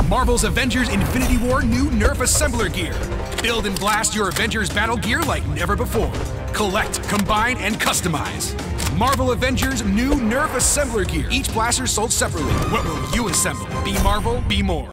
Marvel's Avengers Infinity War new Nerf Assembler Gear. Build and blast your Avengers battle gear like never before. Collect, combine, and customize. Marvel Avengers new Nerf Assembler Gear. Each blaster sold separately. What will you assemble? Be Marvel, be more.